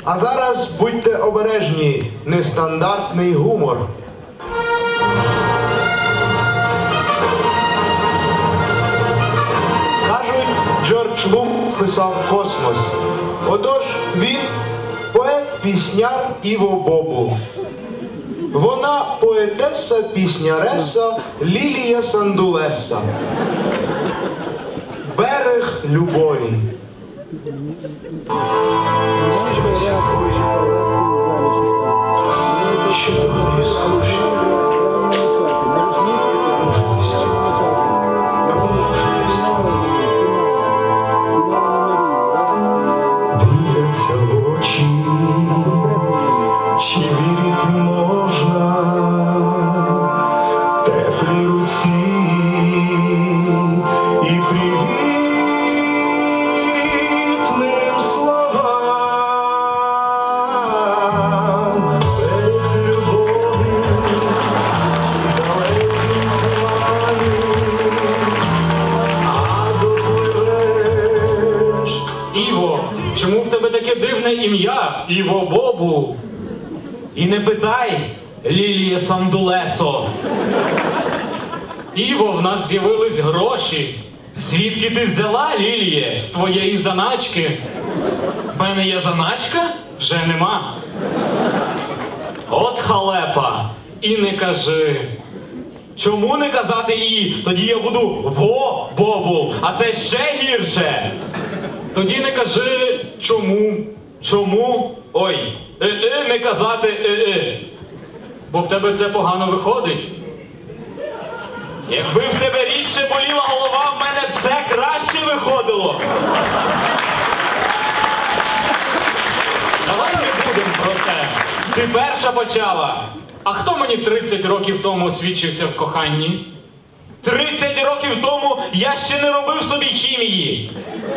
А зараз будьте обережні, нестандартний гумор. Кажуть, Джордж Лум писав космос. Отож, він поет-пісняр Іво Бобул. Вона поетеса-пісняреса Лілія Сандулеса. Берег любові. Чудові схожі. Дивляться в очі, чи вірити можна теплій руці і привітним словам. Берег любові, далеким плані, а допливеш. Іво, чому в тебе таке дивне ім'я, Іво Бобул? І не питай, Лілія Сандулесо. Іво, в нас з'явились гроші. Звідки ти взяла, Ліліє? З твоєї заначки? В мене є заначка? Вже нема. От халепа. І не кажи. Чому не казати «і»? Тоді я буду «во Бобул», а це ще гірше. Тоді не кажи «чому». Чому? Ой, не казати бо в тебе це погано виходить. Якби в тебе рідше боліла голова, в мене б це краще виходило. Давай не будемо про це. Ти перша почала. А хто мені 30 років тому освідчився в коханні? 30 років тому я ще не робив собі хімії.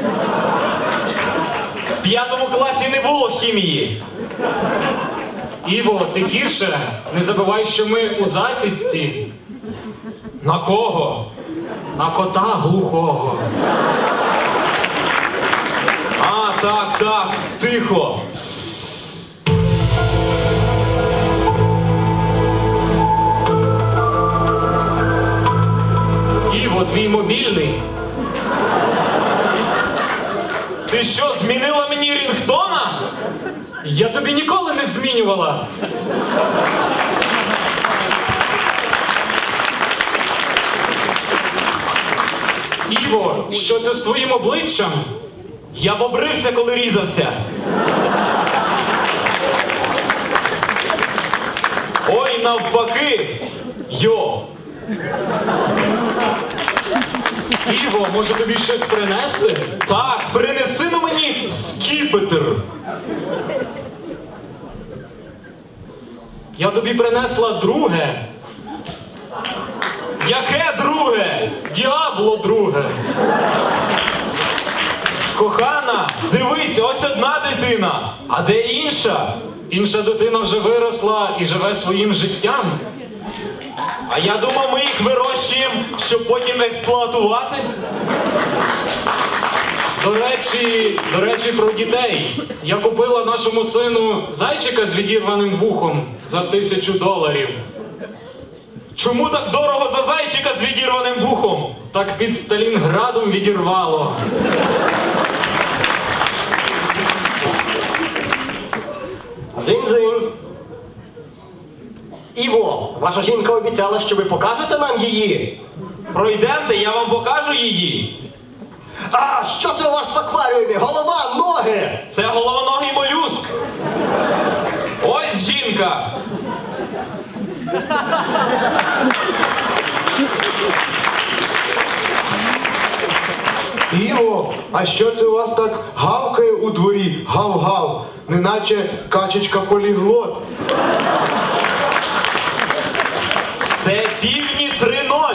В 5 класі не було хімії. Іво, тихіше, не забувай, що ми у засідці. На кого? На кота глухого. А, так, тихо. Іво, твій мобільний. Ти що, змінила мені рінгтона? Я тобі ніколи не змінювала. Іво, що це з твоїм обличчям? Я побрився, коли різався. Ой, навпаки. Йо. Іво, може тобі щось принести? Так, принеси на мені скіпетр. Я тобі принесла друге. Яке друге? Діабло друге. Кохана, дивись, ось одна дитина, а де інша? Інша дитина вже виросла і живе своїм життям. А я думав, ми їх вирощуємо, щоб потім експлуатувати. До речі, про дітей. Я купила нашому сину зайчика з відірваним вухом за $1000. Чому так дорого за зайчика з відірваним вухом? Так під Сталінградом відірвало. Дзинь-дзинь. Іво, ваша жінка обіцяла, що ви покажете нам її. Пройдемте, я вам покажу її. А що це у вас в акваріумі? Голова, ноги! Це головоногий молюск. Ось жінка. Іво, а що це у вас так гавкає у дворі? Гав-гав, неначе качечка-поліглот. Це півні 3:0.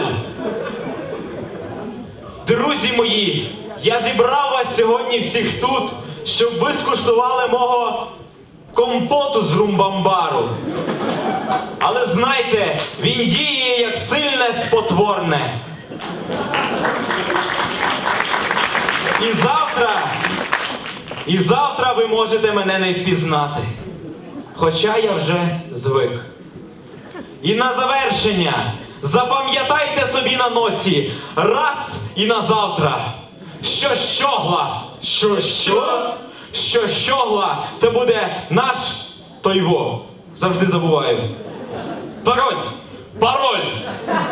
Друзі мої, я зібрав вас сьогодні всіх тут, щоб ви скуштували мого компоту з румбамбару. Але знайте, він діє як сильне спотворне. І І завтра ви можете мене не впізнати. Хоча я вже звик. І на завершення запам'ятайте собі на носі раз і на завтра, що щогла, що щогла, це буде наш Тойво. Завжди забуваю. Пароль!